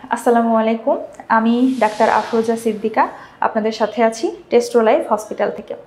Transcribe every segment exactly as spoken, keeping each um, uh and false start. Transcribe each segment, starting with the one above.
আসসালামু আলাইকুম। আমি ডাক্তার আফরোজা সিদ্দিকা আপনাদের সাথে আছি টেস্ট্রো লাইফ হসপিটাল থেকে।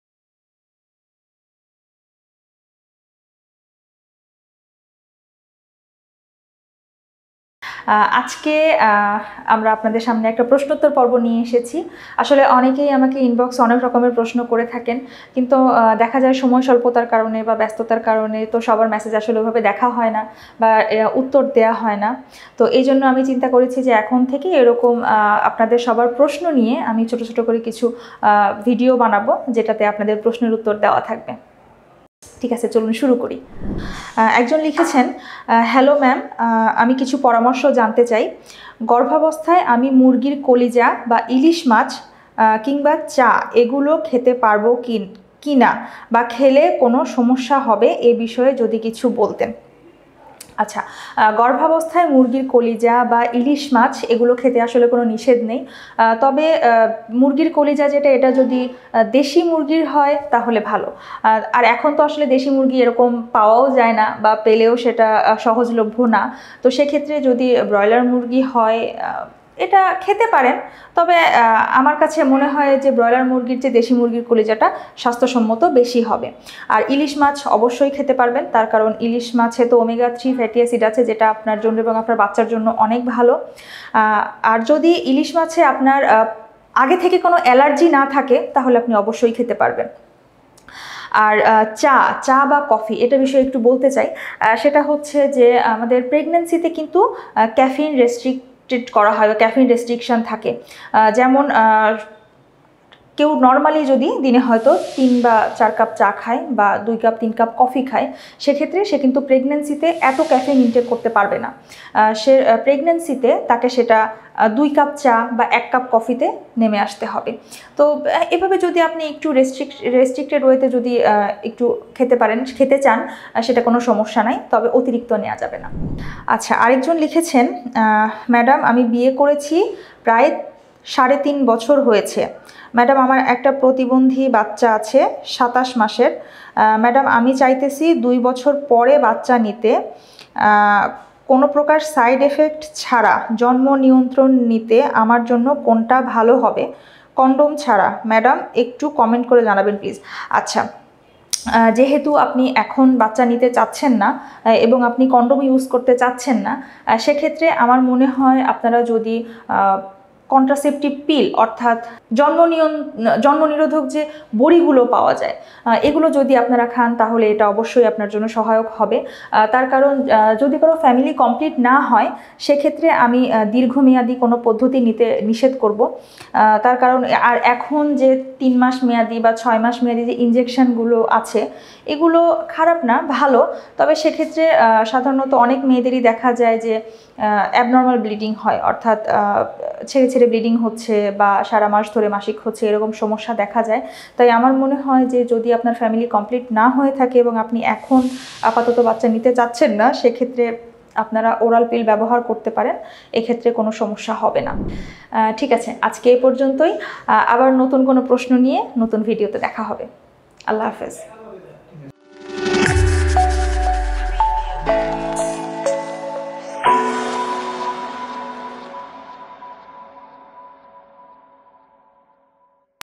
আজকে আমরা আপনাদের সামনে একটা প্রশ্নোত্তর পর্ব নিয়ে এসেছি। আসলে অনেকেই আমাকে ইনবক্সে অনেক রকমের প্রশ্ন করে থাকেন, কিন্তু দেখা যায় সময় স্বল্পতার কারণে বা ব্যস্ততার কারণে তো সবার মেসেজ আসলে ওইভাবে দেখা হয় না বা উত্তর দেওয়া হয় না। তো এই জন্য আমি চিন্তা করেছি যে এখন থেকে এরকম আপনাদের সবার প্রশ্ন নিয়ে আমি ছোট ছোট করে কিছু ভিডিও বানাবো, যেটাতে আপনাদের প্রশ্নের উত্তর দেওয়া থাকবে। ঠিক আছে, চলুন শুরু করি। একজন লিখেছেন, হ্যালো ম্যাম, আমি কিছু পরামর্শ জানতে চাই। গর্ভাবস্থায় আমি মুরগির কলিজা বা ইলিশ মাছ কিংবা চা এগুলো খেতে পারবো কি কি না, বা খেলে কোনো সমস্যা হবে এ বিষয়ে যদি কিছু বলতেন। আচ্ছা, গর্ভাবস্থায় মুরগির কলিজা বা ইলিশ মাছ এগুলো খেতে আসলে কোনো নিষেধ নেই। তবে মুরগির কলিজা যেটা, এটা যদি দেশি মুরগির হয় তাহলে ভালো। আর এখন তো আসলে দেশি মুরগি এরকম পাওয়াও যায় না, বা পেলেও সেটা সহজলভ্য না। তো সেক্ষেত্রে যদি ব্রয়লার মুরগি হয় এটা খেতে পারেন। তবে আমার কাছে মনে হয় যে ব্রয়লার মুরগির যে দেশি মুরগির কলিজাটা স্বাস্থ্যসম্মত বেশি হবে। আর ইলিশ মাছ অবশ্যই খেতে পারবেন, তার কারণ ইলিশ মাছে তো ওমেগা থ্রি ফ্যাটি অ্যাসিড আছে, যেটা আপনার জন্য এবং আপনার বাচ্চার জন্য অনেক ভালো। আর যদি ইলিশ মাছে আপনার আগে থেকে কোনো অ্যালার্জি না থাকে তাহলে আপনি অবশ্যই খেতে পারবেন। আর চা চা বা কফি এটা বিষয়ে একটু বলতে চাই। সেটা হচ্ছে যে আমাদের প্রেগন্যান্সিতে কিন্তু ক্যাফিন রেস্ট্রিক্ট করা হয়, ক্যাফিন রেস্ট্রিকশন থাকে। যেমন কেউ নর্মালি যদি দিনে হয়তো তিন বা চার কাপ চা খায় বা দুই কাপ তিন কাপ কফি খায়, সেক্ষেত্রে সে কিন্তু প্রেগন্যান্সিতে এত ক্যাফিন ইনটেক করতে পারবে না। সে প্রেগন্যান্সিতে তাকে সেটা দুই কাপ চা বা এক কাপ কফিতে নেমে আসতে হবে। তো এভাবে যদি আপনি একটু রেস্ট্রিক্ট রেস্ট্রিক্টেড ওয়েতে যদি একটু খেতে পারেন, খেতে চান, সেটা কোনো সমস্যা নাই, তবে অতিরিক্ত নেওয়া যাবে না। আচ্ছা, আরেকজন লিখেছেন, ম্যাডাম আমি বিয়ে করেছি প্রায় সাড়ে তিন বছর হয়েছে। ম্যাডাম আমার একটা প্রতিবন্ধী বাচ্চা আছে সাতাশ মাসের। ম্যাডাম আমি চাইতেছি দুই বছর পরে বাচ্চা নিতে, কোনো প্রকার সাইড এফেক্ট ছাড়া জন্ম নিয়ন্ত্রণ নিতে আমার জন্য কোনটা ভালো হবে, কন্ডোম ছাড়া? ম্যাডাম একটু কমেন্ট করে জানাবেন প্লিজ। আচ্ছা, যেহেতু আপনি এখন বাচ্চা নিতে চাচ্ছেন না এবং আপনি কন্ডোম ইউজ করতে চাচ্ছেন না, সেক্ষেত্রে আমার মনে হয় আপনারা যদি কন্ট্রাসেপটিভ পিল অর্থাৎ জন্ম নিয়ন জন্ম নিরোধক যে বড়িগুলো পাওয়া যায়, এগুলো যদি আপনারা খান তাহলে এটা অবশ্যই আপনার জন্য সহায়ক হবে। তার কারণ যদি কোনো ফ্যামিলি কমপ্লিট না হয়, সেক্ষেত্রে আমি দীর্ঘমেয়াদী কোনো পদ্ধতি নিতে নিষেধ করব। তার কারণ আর এখন যে তিন মাস মেয়াদি বা ছয় মাস মেয়াদি যে ইনজেকশনগুলো আছে, এগুলো খারাপ না, ভালো। তবে সেক্ষেত্রে সাধারণত অনেক মেয়েদেরই দেখা যায় যে অ্যাবনর্মাল ব্লিডিং হয়, অর্থাৎ ছেড়ে ছেড়ে ব্লিডিং হচ্ছে বা সারা মাস ধরে মাসিক হচ্ছে, এরকম সমস্যা দেখা যায়। তাই আমার মনে হয় যে যদি আপনার ফ্যামিলি কমপ্লিট না হয়ে থাকে এবং আপনি এখন আপাতত বাচ্চা নিতে চাচ্ছেন না, সেক্ষেত্রে আপনারা ওরাল পিল ব্যবহার করতে পারেন, এক্ষেত্রে কোনো সমস্যা হবে না। ঠিক আছে, আজকে এই পর্যন্তই। আবার নতুন কোনো প্রশ্ন নিয়ে নতুন ভিডিওতে দেখা হবে। আল্লাহ হাফেজ।